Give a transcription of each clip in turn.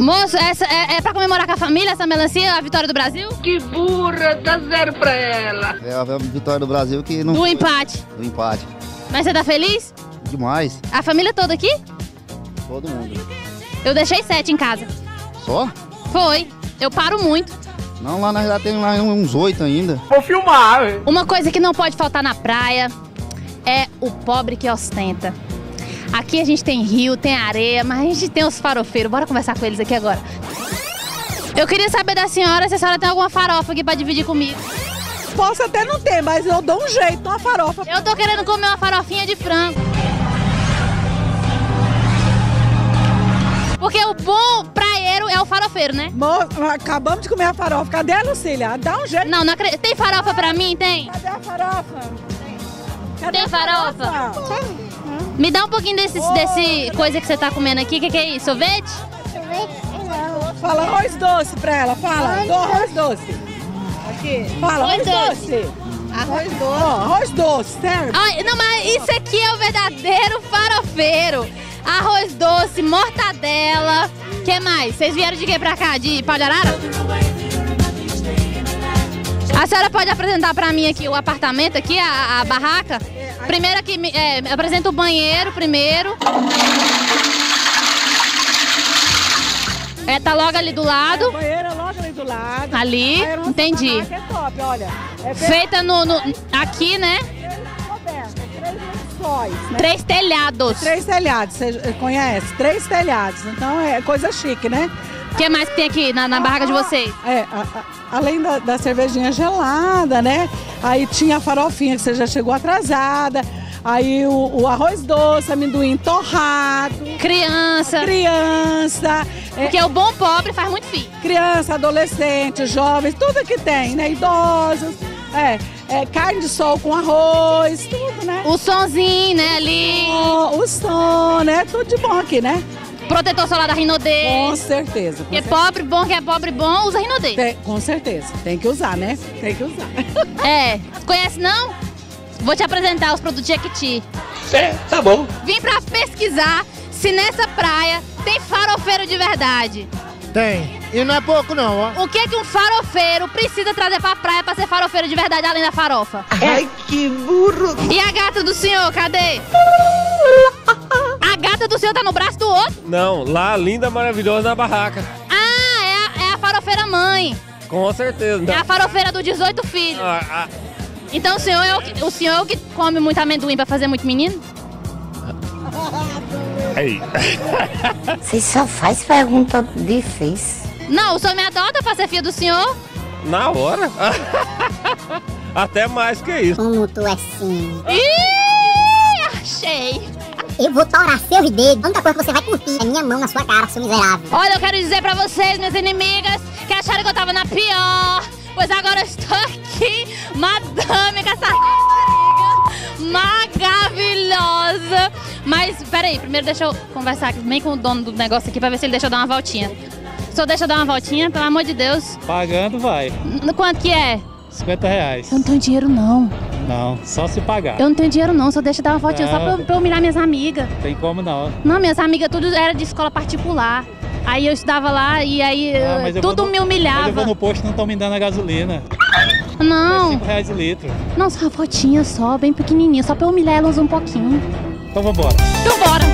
Moço, essa é pra comemorar com a família, essa melancia, a vitória do Brasil? Que burra, dá 0 pra ela. É a vitória do Brasil que não... Do empate. Do empate. Mas você tá feliz? Demais. A família toda aqui? Todo mundo. Eu deixei 7 em casa. Só? Foi. Eu paro muito. Não, lá na verdade tem lá uns 8 ainda. Vou filmar. Uma coisa que não pode faltar na praia é o pobre que ostenta. Aqui a gente tem rio, tem areia, mas a gente tem os farofeiros. Bora conversar com eles aqui agora. Eu queria saber da senhora se a senhora tem alguma farofa aqui pra dividir comigo. Posso até não ter, mas eu dou um jeito numa farofa. Eu tô querendo comer uma farofinha de frango. Porque o bom praieiro é o farofeiro, né? Acabamos de comer a farofa. Cadê a Lucília? Dá um jeito. Não acredito. Tem farofa pra mim? Tem? Cadê a farofa? Cadê Tem a farofa? Me dá um pouquinho desse coisa que você tá comendo aqui. O que é isso? Sorvete? Fala arroz doce pra ela. Fala. Do arroz doce. Aqui. Fala arroz doce. Arroz doce. Oh, arroz doce, sério? Ai, não, mas isso aqui é o verdadeiro farofeiro. Arroz doce, mortadela. O que mais? Vocês vieram de quê pra cá? De Pau de Arara? A senhora pode apresentar pra mim aqui o apartamento, aqui, a barraca? Primeiro aqui, apresenta o banheiro primeiro. Tá logo ali do lado. O banheiro é logo ali do lado. Ali, entendi. É top, olha. Feita aqui, né? 3 telhados. 3 telhados, você conhece? 3 telhados, então é coisa chique, né? O que mais que tem aqui na barraca de vocês? Além da cervejinha gelada, né? Aí tinha a farofinha que você já chegou atrasada. Aí o arroz doce, amendoim torrado. Criança. Porque o bom pobre faz muito filho. Criança, adolescente, jovens, tudo que tem, né? Idosos. Carne de sol com arroz, tudo, né? O sonzinho, né, ali. O som, né? Tudo de bom aqui, né? Protetor solar da Rinodê. Com certeza. Porque pobre bom, que é pobre bom, usa Rinodê. Com certeza. Tem que usar, né? Tem que usar. Conhece não? Vou te apresentar os produtos de Jequiti. Tá bom. Vim pra pesquisar se nessa praia tem farofeiro de verdade. Tem. E não é pouco não, ó. O que um farofeiro precisa trazer pra praia pra ser farofeiro de verdade, além da farofa? Ai, que burro. E a gata do senhor, cadê? A gata do senhor tá no braço do outro? Não, lá, linda, maravilhosa, na barraca. É a farofeira mãe. Com certeza. É a farofeira do 18 filhos. Então o senhor é o que come muito amendoim pra fazer muito menino? Ei. Você só faz pergunta difícil. Não, o senhor me adota pra ser filha do senhor? Na hora. Até mais que isso. Como tu é sim. Ih, achei. Eu vou torar seus dedos. A única coisa que você vai curtir é minha mão na sua cara, seu miserável. Olha, eu quero dizer pra vocês, minhas inimigas, que acharam que eu tava na pior. Pois agora eu estou aqui, madame, com essa maravilhosa. Mas, peraí, primeiro deixa eu conversar bem com o dono do negócio aqui pra ver se ele deixa eu dar uma voltinha. O senhor deixa eu dar uma voltinha, pelo amor de Deus? Pagando vai. Quanto que é? R$50. Eu não tenho dinheiro não. Não, só se pagar. Eu não tenho dinheiro não, só deixa eu dar uma voltinha só pra eu humilhar minhas amigas. Tem como não. Não, minhas amigas tudo era de escola particular. Aí eu estudava lá e aí tudo me humilhava. Mas eu vou no posto e não estão me dando a gasolina. Não. É R$5 o litro. Não, só uma fotinha só, bem pequenininha, só pra eu humilhar elas um pouquinho. Então vambora. Então bora.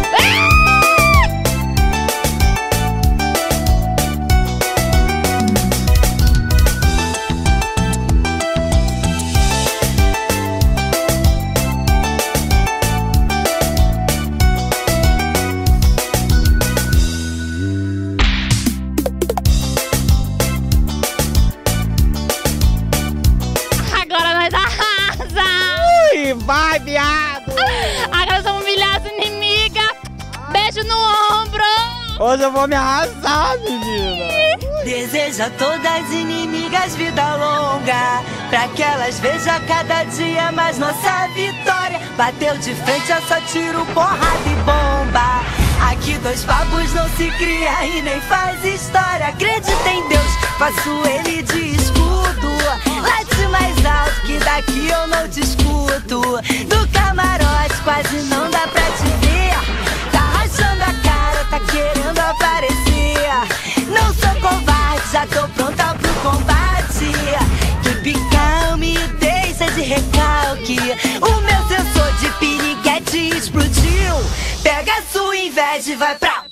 Vai, viado! Agora vamos humilhar as inimigas. Beijo no ombro. Hoje eu vou me arrasar, menina. Deseja a todas as inimigas vida longa, pra que elas vejam cada dia mais nossa vitória. Bateu de frente, é só tiro, porrada e bomba. Aqui 2 papos não se cria e nem faz história. Acredita em Deus, faço ele de escudo. Late mais alto que daqui eu não te escuto. Do camarote quase não dá pra te ver. Tá rachando a cara, tá querendo aparecer. a sua inveja e vai pra...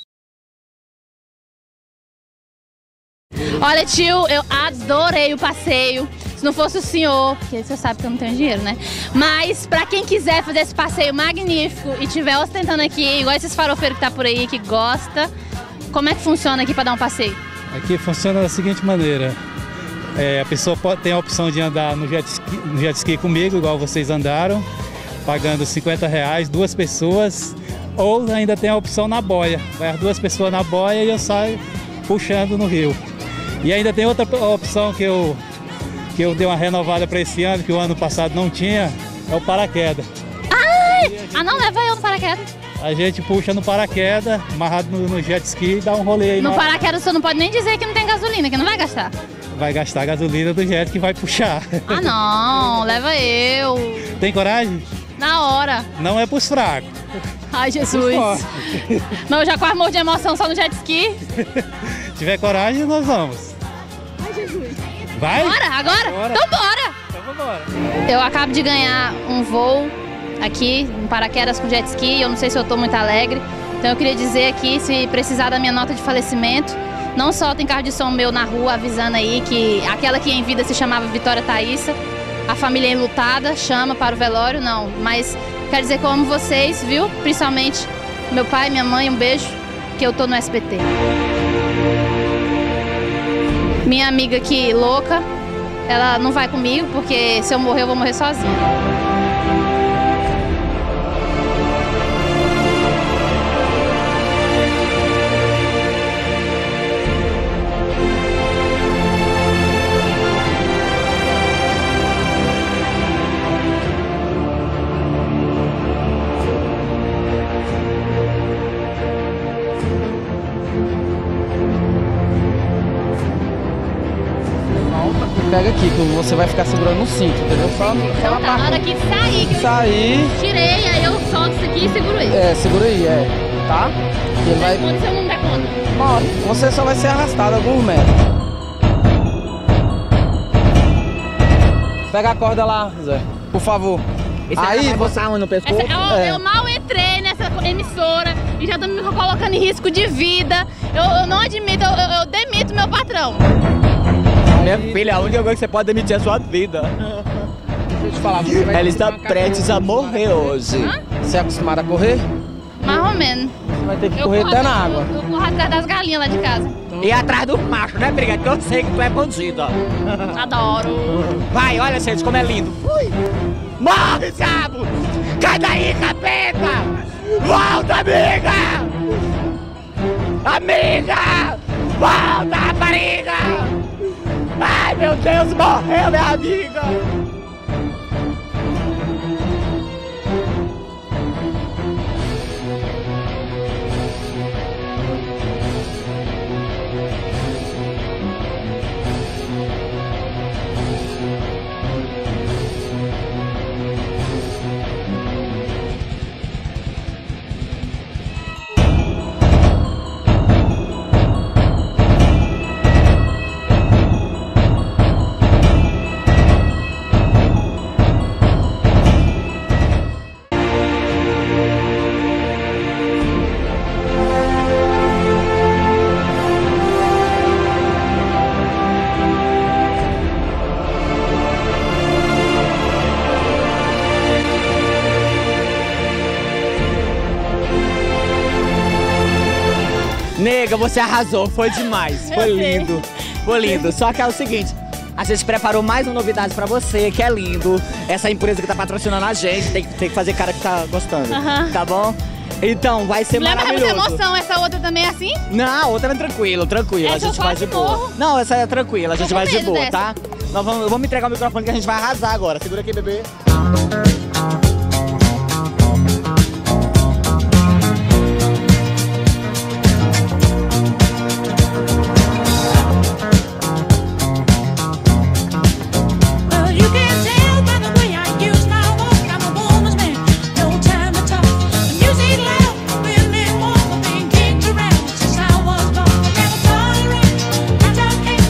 Olha, tio, eu adorei o passeio. Se não fosse o senhor, porque você sabe que eu não tenho dinheiro, né? Mas pra quem quiser fazer esse passeio magnífico e tiver ostentando aqui, igual esses farofeiros que tá por aí, que gosta, como é que funciona aqui pra dar um passeio? Aqui funciona da seguinte maneira. A pessoa tem a opção de andar no jet ski comigo, igual vocês andaram, pagando R$50, 2 pessoas, ou ainda tem a opção na boia. Vai as 2 pessoas na boia e eu saio puxando no rio. E ainda tem outra opção que eu dei uma renovada para esse ano, que o ano passado não tinha, é o paraquedas. Ah, não, leva eu no paraquedas. A gente puxa no paraquedas, amarrado no jet ski e dá um rolê aí. No paraquedas você não pode nem dizer que não tem gasolina, que não vai gastar. Vai gastar a gasolina do jet que vai puxar. Ah, não, leva eu. Tem coragem? Na hora. Não é pros fracos. Ai, Jesus. Não, eu já quase morro de emoção só no jet ski. Se tiver coragem, nós vamos. Ai, Jesus. Vai? Bora, agora? Bora. Então bora. Então vambora. Eu acabo de ganhar um voo aqui, um paraquedas com jet ski. Eu não sei se eu tô muito alegre. Então eu queria dizer aqui, se precisar da minha nota de falecimento, não só tem carro de som meu na rua avisando aí que aquela que em vida se chamava Vitória Thaísa, a família é enlutada, chama para o velório, não. Mas quero dizer que eu amo vocês, viu? Principalmente meu pai, minha mãe, um beijo, que eu tô no SBT. Minha amiga aqui, louca, ela não vai comigo, porque se eu morrer, eu vou morrer sozinha. Pega aqui, que você vai ficar segurando no cinto, entendeu? Só Então tá, na hora que sair, que sair, eu tirei, aí eu solto isso aqui e seguro ele. Segura aí, tá? Ele vai... Quando você não der conta? Ó, você só vai ser arrastado alguns metros. Pega a corda lá, Zé, por favor. Aí você no pescoço. Eu mal entrei nessa emissora e já tô me colocando em risco de vida. Eu não admito, eu demito meu patrão. Minha filha, a única coisa que você pode demitir é a sua vida. Deixa eu te falar, você vai... Ela está prestes a morrer hoje. Você é acostumada a correr? Mais ou menos. Você vai ter que correr até na água. Eu corro atrás das galinhas lá de casa. E atrás do macho, né, brigada? Que eu sei que tu é bandida. Adoro. Vai, olha, gente, como é lindo. Ui. Morre, diabo! Cai daí, capeta! Volta, amiga! Amiga! Volta, rapariga! Ai, meu Deus, morreu minha amiga! Nega, você arrasou, foi demais, foi lindo, foi lindo. Só que é o seguinte, a gente preparou mais uma novidade pra você, que é lindo. Essa empresa que tá patrocinando a gente, tem que fazer cara que tá gostando, tá bom? Então, vai ser maravilhoso. Lembra muita emoção, essa outra também é assim? Não, a outra é tranquilo, a gente vai de boa. Não, essa é tranquila, a gente vai de boa, tá? Eu vou me entregar o microfone que a gente vai arrasar agora. Segura aqui, bebê.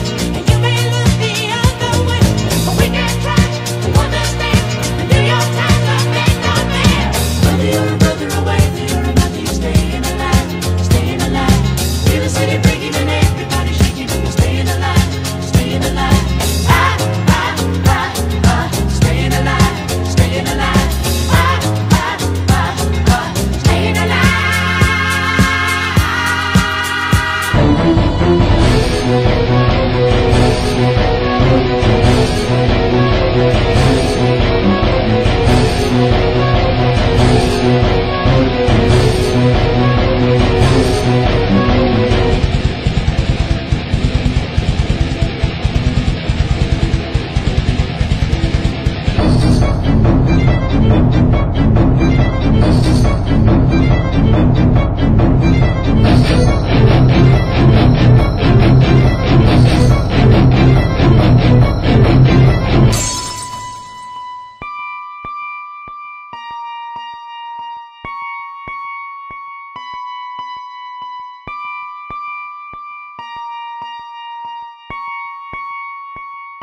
Your time.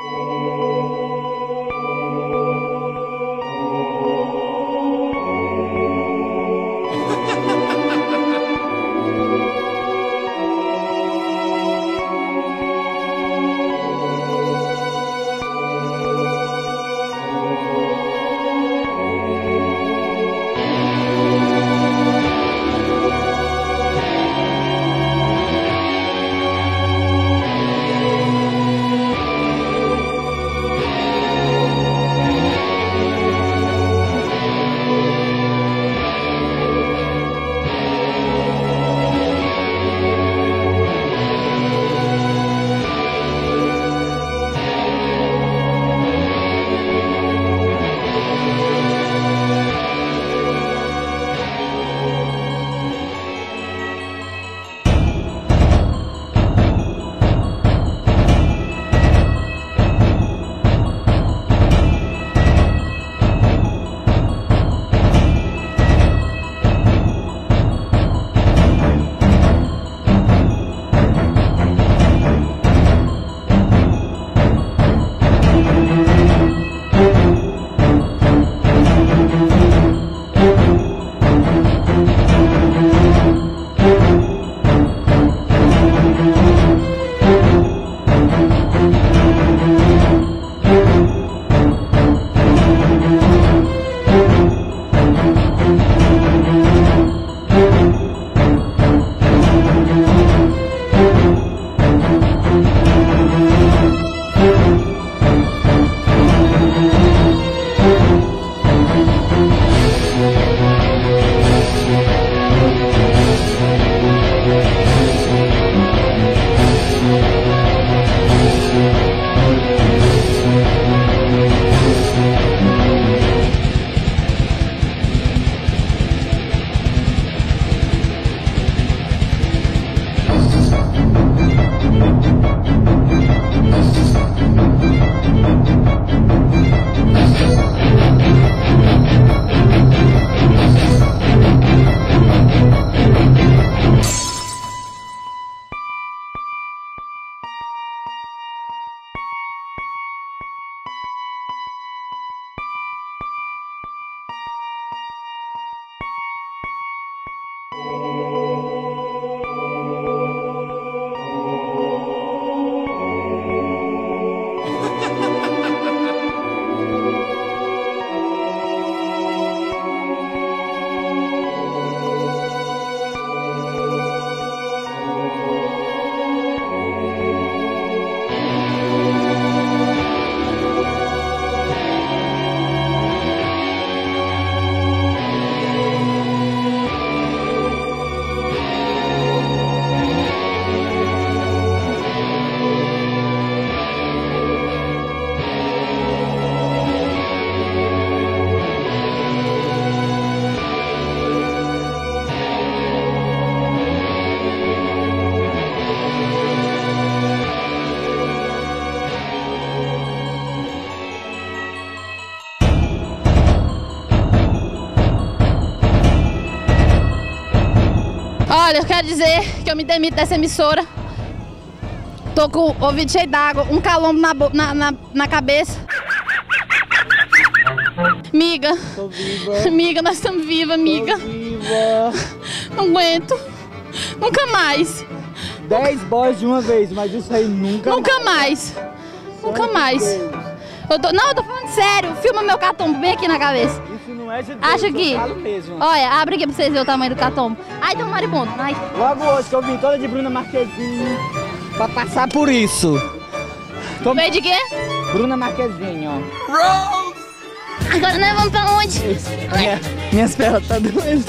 Olha, eu quero dizer que eu me demito dessa emissora. Tô com o ouvido cheio d'água, um calombo na cabeça. Miga. Tô viva. Miga, nós estamos vivas, amiga. Tô viva. Não aguento. Nunca mais. 10 boys de uma vez, mas isso aí nunca mais. Nunca mais. Eu tô falando sério. Filma meu catombo bem aqui na cabeça. Isso não é de Deus, acha que... eu falo mesmo. Olha, abre aqui pra vocês verem o tamanho do catombo. Ai, tem um maribondo. Ai. Logo hoje que eu vim toda de Bruna Marquezine pra passar por isso. Veio de quê? Bruna Marquezine, ó. Rose! Agora nós vamos pra onde? Minhas pernas tá doendo.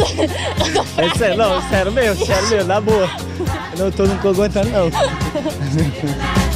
Não, sério mesmo, na boa. Eu não tô aguentando não.